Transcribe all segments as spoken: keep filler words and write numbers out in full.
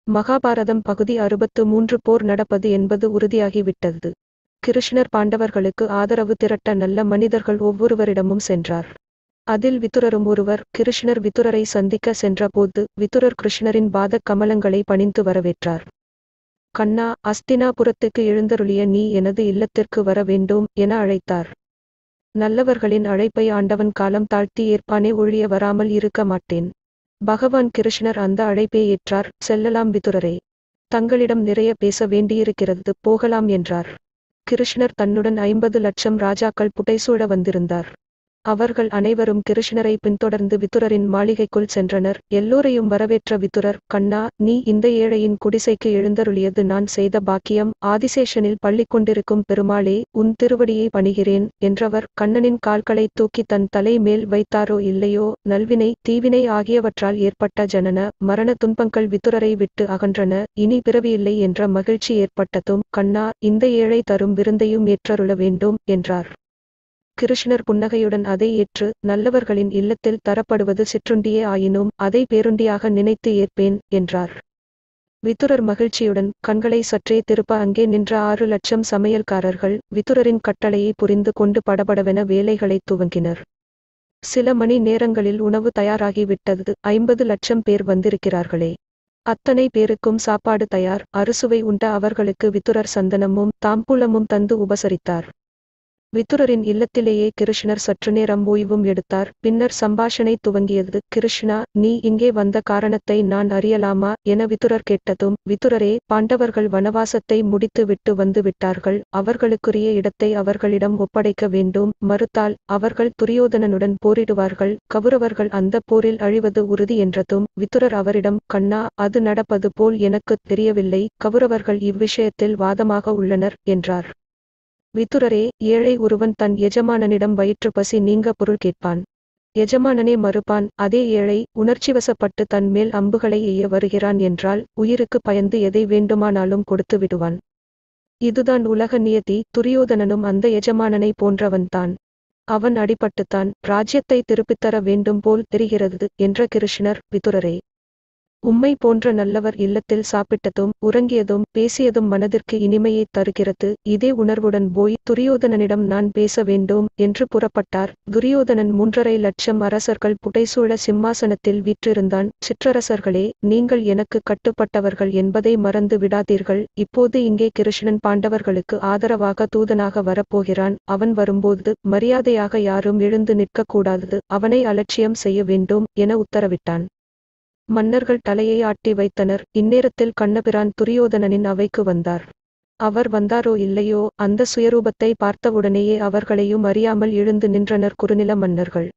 மகாபாரதம் பகுதி அறுபத்து மூன்று போர் நடப்பது என்பது உறுதியாகிவிட்டது. கிருஷ்ணர் பாண்டவர்களுக்கு ஆதரவு திரட்ட நல்ல மனிதர்கள் ஒவ்வொருவரிடமும் சென்றார். அதில் விதுரரும் ஒருவர். கிருஷ்ணர் விதுரரை சந்திக்க சென்றபோது விதுரர் கிருஷ்ணரின் பாதக் கமலங்களை பணிந்து வரவேற்றார். கண்ணா, அஸ்தினாபுரத்துக்கு எழுந்தருளிய நீ எனது இல்லத்திற்கு வர வேண்டும் என அழைத்தார். நல்லவர்களின் அழைப்பை ஆண்டவன் காலம் தாழ்த்தி ஏற்பானே ஒழிய வராமல் இருக்க மாட்டேன். பகவான் கிருஷ்ணர் அந்த அழைப்பை ஏற்றார். செல்லலாம் விதுரரே, தங்களிடம் நிறைய பேச வேண்டியிருக்கிறது, போகலாம் என்றார். கிருஷ்ணர் தன்னுடன் ஐம்பது லட்சம் ராஜாக்கள் புடைசூழ வந்திருந்தார். அவர்கள் அனைவரும் கிருஷ்ணரை பின்தொடர்ந்து விதுரரின் மாளிகைக்குள் சென்றனர். எல்லோரையும் வரவேற்ற விதுரர், கண்ணா, நீ இந்த ஏழையின் குடிசைக்கு எழுந்தருளியது நான் செய்த பாக்கியம். ஆதிசேஷனில் பள்ளி கொண்டிருக்கும் பெருமாளே, உன் திருவடியை பணிகிறேன் என்றவர் கண்ணனின் கால்களை தூக்கி தன் தலை மேல் வைத்தாரோ இல்லையோ, நல்வினை தீவினை ஆகியவற்றால் ஏற்பட்ட ஜனன மரண துன்பங்கள் விதுரரை விட்டு அகன்றன. இனி பிறவியில்லை என்ற மகிழ்ச்சி ஏற்பட்டதும், கண்ணா, இந்த ஏழை தரும் விருந்தையும் ஏற்றருள வேண்டும் என்றார். கிருஷ்ணர் புன்னகையுடன் அதை ஏற்று, நல்லவர்களின் இல்லத்தில் தரப்படுவது சிற்றுண்டியே ஆயினும் அதை பேருண்டியாக நினைத்து ஏற்பேன் என்றார். விதுரர் மகிழ்ச்சியுடன் கண்களை சற்றே திருப்ப அங்கே நின்ற ஆறு லட்சம் சமையல்காரர்கள் விதுரரின் கட்டளையை புரிந்து கொண்டு படபடவென வேலைகளை துவங்கினர். சில மணி நேரங்களில் உணவு தயாராகிவிட்டது. ஐம்பது லட்சம் பேர் வந்திருக்கிறார்களே, அத்தனை பேருக்கும் சாப்பாடு தயார். அறுசுவை உண்ட அவர்களுக்கு விதுரர் சந்தனமும் தாம்பூலமும் தந்து உபசரித்தார். விதுரரின் இல்லத்திலேயே கிருஷ்ணர் சற்று நேரம் ஓய்வும் எடுத்தார். பின்னர் சம்பாஷணை துவங்கியது. கிருஷ்ணா, நீ இங்கே வந்த காரணத்தை நான் அறியலாமா என விதுரர் கேட்டதும், விதுரரே, பாண்டவர்கள் வனவாசத்தை முடித்து விட்டு வந்து விட்டார்கள். அவர்களுக்குரிய இடத்தை அவர்களிடம் ஒப்படைக்க வேண்டும். மறுத்தால் அவர்கள் துரியோதனனுடன் போரிடுவார்கள். கௌரவர்கள் அந்த போரில் அழிவது உறுதி என்றதும், விதுரர் அவரிடம், கண்ணா, அது நடப்பது போல் எனக்குத் தெரியவில்லை. கௌரவர்கள் இவ்விஷயத்தில் வாதமாக உள்ளனர் என்றார். விதுரரே, ஏழை ஒருவன் தன் எஜமானனிடம் வயிற்று பசி நீங்க பொருள் கேட்பான். எஜமானனே மறுப்பான். அதே ஏழை உணர்ச்சிவசப்பட்டு தன் மேல் அம்புகளை எய்ய வருகிறான் என்றால் உயிருக்கு பயந்து எதை வேண்டுமானாலும் கொடுத்து விடுவான். இதுதான் உலக நியதி. துரியோதனனும் அந்த எஜமானனை போன்றவன்தான். அவன் அடிபட்டுத்தான் ராஜ்யத்தை திருப்பித்தர வேண்டும் போல் தெரிகிறது என்ற கிருஷ்ணர், விதுரரே, உம்மை போன்ற நல்லவர் இல்லத்தில் சாப்பிட்டதும் உறங்கியதும் பேசியதும் மனதிற்கு இனிமையை தருகிறது. இதே உணர்வுடன் போய் துரியோதனனிடம் நான் பேச வேண்டும் என்று புறப்பட்டார். துரியோதனன் மூன்றரை லட்சம் அரசர்கள் புடைசூழ சிம்மாசனத்தில் வீற்றிருந்தான். சிற்றரசர்களே, நீங்கள் எனக்கு கட்டுப்பட்டவர்கள் என்பதை மறந்து விடாதீர்கள். இப்போது இங்கே கிருஷ்ணன் பாண்டவர்களுக்கு ஆதரவாக தூதனாக வரப்போகிறான். அவன் வரும்போது மரியாதையாக யாரும் எழுந்து நிற்கக்கூடாது. அவனை அலட்சியம் செய்ய வேண்டும் என உத்தரவிட்டான். மன்னர்கள் தலையை ஆட்டி வைத்தனர். இந்நேரத்தில் கண்ணபிரான் துரியோதனனின் அவைக்கு வந்தார். அவர் வந்தாரோ இல்லையோ, அந்த சுயரூபத்தை பார்த்தவுடனேயே அவர்களையும் அறியாமல் எழுந்து நின்றனர் குறுநில மன்னர்கள்.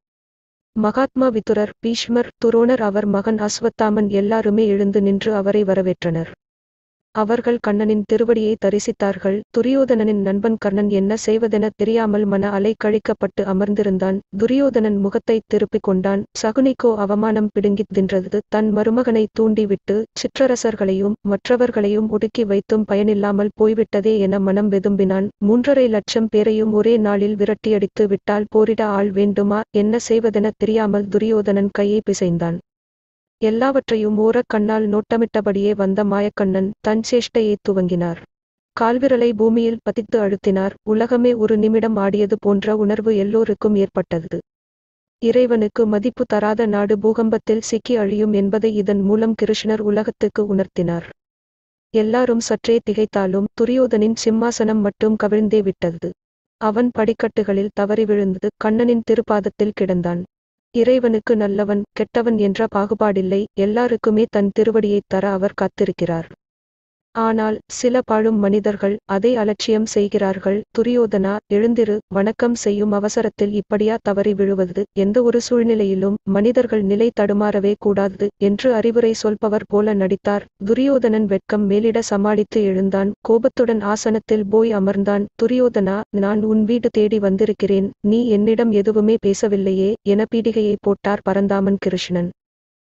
மகாத்மா விதுரர், பீஷ்மர், துரோணர், அவர் மகன் அஸ்வத்தாமன் எல்லாருமே எழுந்து நின்று அவரை வரவேற்றனர். அவர்கள் கண்ணனின் திருவடியை தரிசித்தார்கள். துரியோதனனின் நண்பன் கர்ணன் என்ன செய்வதென தெரியாமல் மன அலை கழிக்கப்பட்டு அமர்ந்திருந்தான். துரியோதனன் முகத்தை திருப்பிக் கொண்டான். சகுனிக்கோ அவமானம் பிடுங்கித் தின்றது. தன் மருமகனை தூண்டிவிட்டு சிற்றரசர்களையும் மற்றவர்களையும் ஒடுக்கி வைத்தும் பயனில்லாமல் போய்விட்டதே என மனம் வெதும்பினான். மூன்றரை லட்சம் பேரையும் ஒரே நாளில் விரட்டியடித்து விட்டால் போரிட ஆள் வேண்டுமா? என்ன செய்வதென தெரியாமல் துரியோதனன் கையை பிசைந்தான். எல்லாவற்றையும் ஓரக் கண்ணால் நோட்டமிட்டபடியே வந்த மாயக்கண்ணன் தன் சேஷ்டையை துவங்கினார். கால்விரலை பூமியில் பதித்து அழுத்தினார். உலகமே ஒரு நிமிடம் ஆடியது போன்ற உணர்வு எல்லோருக்கும் ஏற்பட்டது. இறைவனுக்கு மதிப்பு தராத நாடு பூகம்பத்தில் சிக்கி அழியும் என்பதை இதன் மூலம் கிருஷ்ணர் உலகத்துக்கு உணர்த்தினார். எல்லாரும் சற்றே திகைத்தாலும் துரியோதனின் சிம்மாசனம் மட்டும் கவிழ்ந்தே விட்டது. அவன் படிக்கட்டுகளில் தவறி விழுந்து கண்ணனின் திருப்பாதத்தில் கிடந்தான். இறைவனுக்கு நல்லவன் கெட்டவன் என்ற பாகுபாடில்லை. எல்லாருக்குமே தன் திருவடியைத் தர அவர் காத்திருக்கிறார். ஆனால் சில பாழும் மனிதர்கள் அதை அலட்சியம் செய்கிறார்கள். துரியோதனா, எழுந்திரு. வணக்கம் செய்யும் அவசரத்தில் இப்படியா தவறி விழுவது? எந்த ஒரு சூழ்நிலையிலும் மனிதர்கள் நிலை தடுமாறவே கூடாது என்று அறிவுரை சொல்பவர் போல நடித்தார். துரியோதனன் வெட்கம் மேலிட சமாளித்து எழுந்தான். கோபத்துடன் ஆசனத்தில் போய் அமர்ந்தான். துரியோதனா, நான் உன் வீடு தேடி வந்திருக்கிறேன். நீ என்னிடம் எதுவுமே பேசவில்லையே என பீடிகையை போட்டார் பரந்தாமன் கிருஷ்ணன்.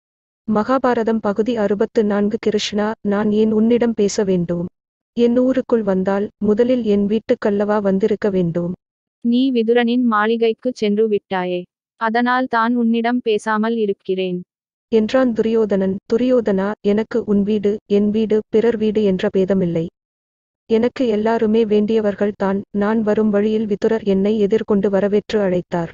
மகாபாரதம் பகுதி அறுபத்து நான்கு. கிருஷ்ணா, நான் ஏன் உன்னிடம் பேச வேண்டும்? என் ஊருக்குள் வந்தால் முதலில் என் வீட்டுக்கல்லவா வந்திருக்க வேண்டும். நீ விதுரனின் மாளிகைக்குச் சென்று விட்டாயே, அதனால் தான் உன்னிடம் பேசாமல் இருக்கிறேன். என்றான் துரியோதனன். துரியோதனா, எனக்கு உன் வீடு என் வீடு பிறர் வீடு என்ற பேதமில்லை. எனக்கு எல்லாருமே வேண்டியவர்கள் தான். நான் வரும் வழியில் விதுரர் என்னை எதிர்கொண்டு வரவேற்று அழைத்தார்.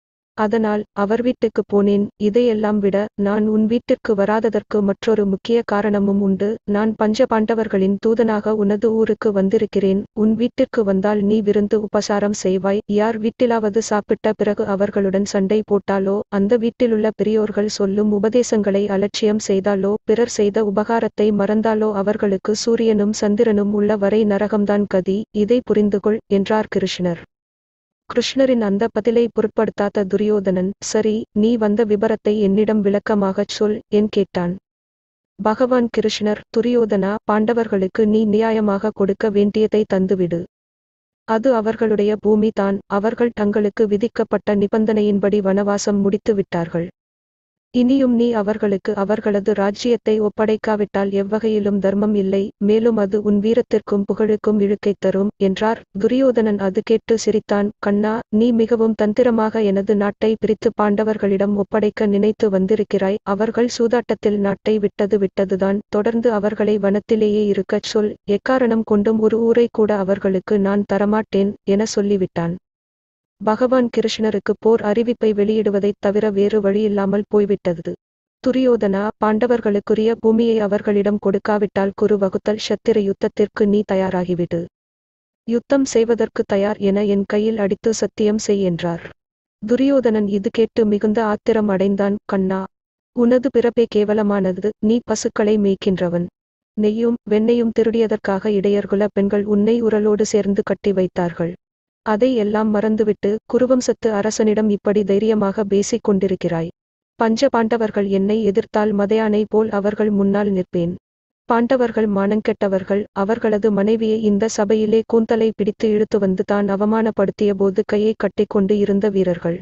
அதனால் அவர் வீட்டுக்குப் போனேன். இதையெல்லாம் விட நான் உன் வீட்டிற்கு வராததற்கு மற்றொரு முக்கிய காரணமும் உண்டு. நான் பஞ்ச பாண்டவர்களின் தூதனாக உனது ஊருக்கு வந்திருக்கிறேன். உன் வீட்டிற்கு வந்தால் நீ விருந்து உபசாரம் செய்வாய். யார் வீட்டிலாவது சாப்பிட்ட பிறகு அவர்களுடன் சண்டை போட்டாலோ, அந்த வீட்டிலுள்ள பெரியோர்கள் சொல்லும் உபதேசங்களை அலட்சியம் செய்தாலோ, பிறர் செய்த உபகாரத்தை மறந்தாலோ அவர்களுக்கு சூரியனும் சந்திரனும் உள்ள வரை நரகம்தான் கதி. இதை புரிந்துகொள் என்றார் கிருஷ்ணர். கிருஷ்ணரின் அந்த பதிலை பொருட்படுத்தாத துரியோதனன், சரி, நீ வந்த விபரத்தை என்னிடம் விளக்கமாகச் சொல் என் கேட்டான். பகவான் கிருஷ்ணர், துரியோதனா, பாண்டவர்களுக்கு நீ நியாயமாக கொடுக்க வேண்டியதை தந்துவிடு. அது அவர்களுடைய பூமி தான். அவர்கள் தங்களுக்கு விதிக்கப்பட்ட நிபந்தனையின்படி வனவாசம் முடித்து விட்டார்கள். இனியும் நீ அவர்களுக்கு அவர்களது ராஜ்ஜியத்தை ஒப்படைக்காவிட்டால் எவ்வகையிலும் தர்மம் இல்லை. மேலும் அது உன் வீரத்திற்கும் புகழுக்கும் இழுக்கை தரும் என்றார். துரியோதனன் அது கேட்டு சிரித்தான். கண்ணா, நீ மிகவும் தந்திரமாக எனது நாட்டை பிரித்து பாண்டவர்களிடம் ஒப்படைக்க நினைத்து வந்திருக்கிறாய். அவர்கள் சூதாட்டத்தில் நாட்டை விட்டது விட்டதுதான். தொடர்ந்து அவர்களை வனத்திலேயே இருக்கச் சொல். எக்காரணம் கொண்டும் ஒரு ஊரை கூட அவர்களுக்கு நான் தரமாட்டேன் என சொல்லிவிட்டான். பகவான் கிருஷ்ணருக்கு போர் அறிவிப்பை வெளியிடுவதைத் தவிர வேறு வழியில்லாமல் போய்விட்டது. துரியோதனா, பாண்டவர்களுக்குரிய பூமியை அவர்களிடம் கொடுக்காவிட்டால் குரு வகுத்தல் சத்திர யுத்தத்திற்கு நீ தயாராகிவிடு. யுத்தம் செய்வதற்கு தயார் என என் கையில் அடித்து சத்தியம் செய் என்றார். துரியோதனன் இது கேட்டு மிகுந்த ஆத்திரம் அடைந்தான். கண்ணா, உனது பிறப்பே கேவலமானது. நீ பசுக்களை மேய்க்கின்றவன். நெய்யும் வெண்ணையும் திருடியதற்காக இடையர்குல பெண்கள் உன்னை உரலோடு சேர்ந்து கட்டி வைத்தார்கள். அதை எல்லாம் மறந்துவிட்டு குருவம்சத்து அரசனிடம் இப்படி தைரியமாக பேசிக் கொண்டிருக்கிறாய். பஞ்ச பாண்டவர்கள் என்னை எதிர்த்தால் மதையானை போல் அவர்கள் முன்னால் நிற்பேன். பாண்டவர்கள் மானங்கெட்டவர்கள். அவர்களது மனைவியை இந்த சபையிலே கூந்தலை பிடித்து இழுத்து வந்து தான் அவமானப்படுத்திய போது கையை கட்டிக்கொண்டு இருந்த வீரர்கள்.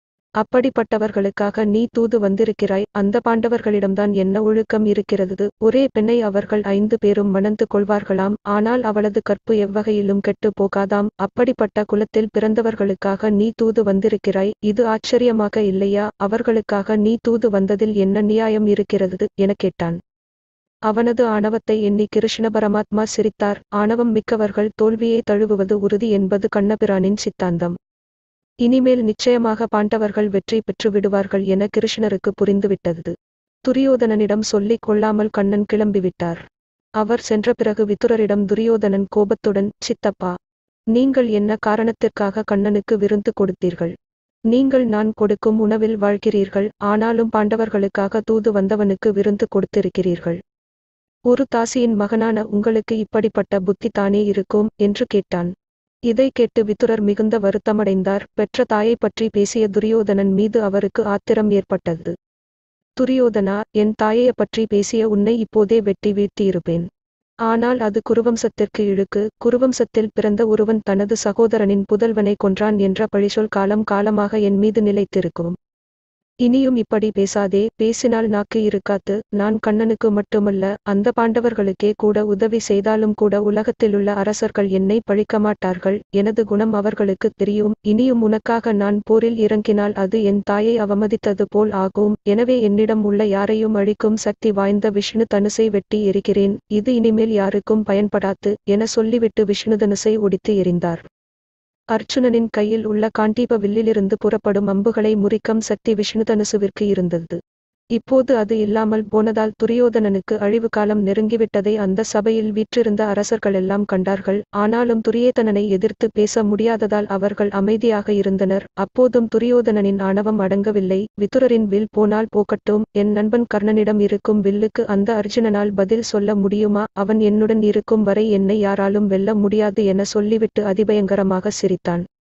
அப்படிப்பட்டவர்களுக்காக நீ தூது வந்திருக்கிறாய். அந்த பாண்டவர்களிடம்தான் என்ன ஒழுக்கம் இருக்கிறது? ஒரே பெண்ணை அவர்கள் ஐந்து பேரும் மணந்து கொள்வார்களாம். ஆனால் அவளது கற்பு எவ்வகையிலும் கெட்டு போகாதாம். அப்படிப்பட்ட குலத்தில் பிறந்தவர்களுக்காக நீ தூது வந்திருக்கிறாய். இது ஆச்சரியமாக இல்லையா? அவர்களுக்காக நீ தூது வந்ததில் என்ன நியாயம் இருக்கிறது என கேட்டான். அவனது ஆணவத்தை எண்ணி கிருஷ்ண பரமாத்மா சிரித்தார். ஆணவம் மிக்கவர்கள் தோல்வியை தழுவுவது உறுதி என்பது கண்ணபிரானின் சித்தாந்தம். இனிமேல் நிச்சயமாக பாண்டவர்கள் வெற்றி பெற்று விடுவார்கள் என கிருஷ்ணருக்கு புரிந்துவிட்டது. துரியோதனனிடம் சொல்லிக் கொள்ளாமல் கண்ணன் கிளம்பிவிட்டார். அவர் சென்ற பிறகு விதுரரிடம் துரியோதனன் கோபத்துடன், சித்தப்பா, நீங்கள் என்ன காரணத்திற்காக கண்ணனுக்கு விருந்து கொடுத்தீர்கள்? நீங்கள் நான் கொடுக்கும் உணவில் வாழ்கிறீர்கள். ஆனாலும் பாண்டவர்களுக்காக தூது வந்தவனுக்கு விருந்து கொடுத்திருக்கிறீர்கள். ஒரு தாசியின் மகனான உங்களுக்கு இப்படிப்பட்ட புத்தி தானே இருக்கும் என்று கேட்டான். இதை கேட்டு விதுரர் மிகுந்த வருத்தமடைந்தார். பெற்ற தாயை பற்றி பேசிய துரியோதனன் மீது அவருக்கு ஆத்திரம் ஏற்பட்டது. துரியோதனா, என் தாயை பற்றி பேசிய உன்னை இப்போதே வெட்டி வீழ்த்தியிருப்பேன். ஆனால் அது குருவம்சத்திற்கு இழுக்கு. குருவம்சத்தில் பிறந்த ஒருவன் தனது சகோதரனின் புதல்வனை கொன்றான் என்ற பழிசொல் காலம் காலமாக என் மீது நிலைத்திருக்கும். இனியும் இப்படி பேசாதே. பேசினால் நாக்கு இருக்காது. நான் கண்ணனுக்கு மட்டுமல்ல, அந்த பாண்டவர்களுக்கே கூட உதவி செய்தாலும் கூட உலகத்திலுள்ள அரசர்கள் என்னை பழிக்க மாட்டார்கள். எனது குணம் அவர்களுக்கு தெரியும். இனியும் உனக்காக நான் போரில் இறங்கினால் அது என் தாயை அவமதித்தது போல் ஆகும். எனவே என்னிடம் உள்ள யாரையும் அழிக்கும் சக்தி வாய்ந்த விஷ்ணு தனுசை வெட்டி எரிகிறேன். இது இனிமேல் யாருக்கும் பயன்படாது என சொல்லிவிட்டு விஷ்ணு தனுசை ஒடித்து எறிந்தார். அர்ச்சுனனின் கையில் உள்ள காண்டீப வில்லிலிருந்து புறப்படும் அம்புகளை முறிக்கும் சக்தி விஷ்ணுதனுசுவிற்கு இருந்தது. இப்போது அது இல்லாமல் போனதால் துரியோதனனுக்கு அழிவு காலம் நெருங்கிவிட்டதை அந்த சபையில் வீற்றிருந்த அரசர்களெல்லாம் கண்டார்கள். ஆனாலும் துரியோதனனை எதிர்த்து பேச முடியாததால் அவர்கள் அமைதியாக இருந்தனர். அப்போதும் துரியோதனனின் ஆணவம் அடங்கவில்லை. விதுரரின் வில் போனால் போகட்டும். என் நண்பன் கர்ணனிடம் இருக்கும் வில்லுக்கு அந்த அர்ஜுனனால் பதில் சொல்ல முடியுமா? அவன் என்னுடன் இருக்கும் வரை என்னை யாராலும் வெல்ல முடியாது என சொல்லிவிட்டு அதிபயங்கரமாக சிரித்தான்.